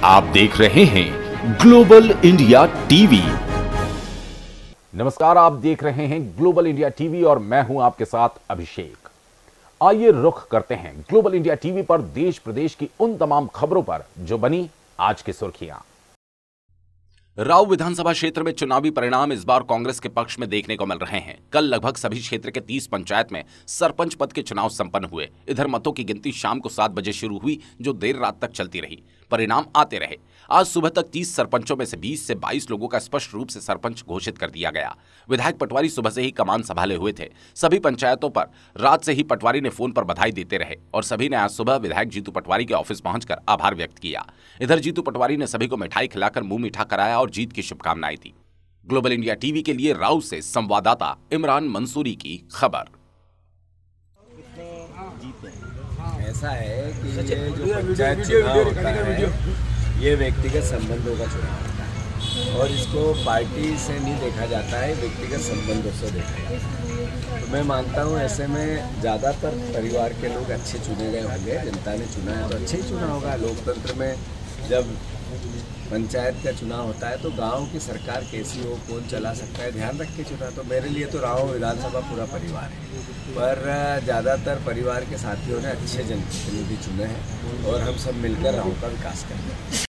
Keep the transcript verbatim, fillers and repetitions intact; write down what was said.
आप देख रहे हैं ग्लोबल इंडिया टीवी। नमस्कार, आप देख रहे हैं ग्लोबल इंडिया टीवी और मैं हूं आपके साथ अभिषेक। आइए रुख करते हैं ग्लोबल इंडिया टीवी पर देश प्रदेश की उन तमाम खबरों पर जो बनी आज की सुर्खियां। राव विधानसभा क्षेत्र में चुनावी परिणाम इस बार कांग्रेस के पक्ष में देखने को मिल रहे हैं। कल लगभग सभी क्षेत्र के तीस पंचायत में सरपंच पद के चुनाव संपन्न हुए। इधर मतों की गिनती शाम को सात बजे शुरू हुई, जो देर रात तक चलती रही। परिणाम आते रहे। आज सुबह तक तीस सरपंचों में से बीस से बाईस लोगों का स्पष्ट रूप से सरपंच घोषित कर दिया गया। विधायक पटवारी सुबह से ही कमान संभाले हुए थे। सभी पंचायतों पर रात से ही पटवारी ने फोन पर बधाई देते रहे और सभी ने आज सुबह विधायक जीतू पटवारी के ऑफिस पहुंचकर आभार व्यक्त किया। इधर जीतू पटवारी ने सभी को मिठाई खिलाकर मुंह मीठा कराया और जीत की शुभकामनाएं दी। ग्लोबल इंडिया टीवी के लिए राव से संवाददाता इमरान मंसूरी की खबर। ऐसा है कि ये जो पंचायत चुनाव होता है, ये व्यक्तिगत संबंधों का चुनाव होता है और इसको पार्टी से नहीं देखा जाता है, व्यक्तिगत संबंधों से देखा जाता है। तो मैं मानता हूँ ऐसे में ज़्यादातर परिवार के लोग अच्छे चुने गए होंगे। जनता ने चुना है तो अच्छे ही चुना होगा। लोकतंत्र में जब पंचायत का चुनाव होता है तो गांव की सरकार कैसी हो, कौन चला सकता है, ध्यान रख के चुना। तो मेरे लिए तो राव विधानसभा पूरा परिवार है, पर ज़्यादातर परिवार के साथियों ने अच्छे जनप्रतिनिधि चुने हैं और हम सब मिलकर राव का विकास करेंगे।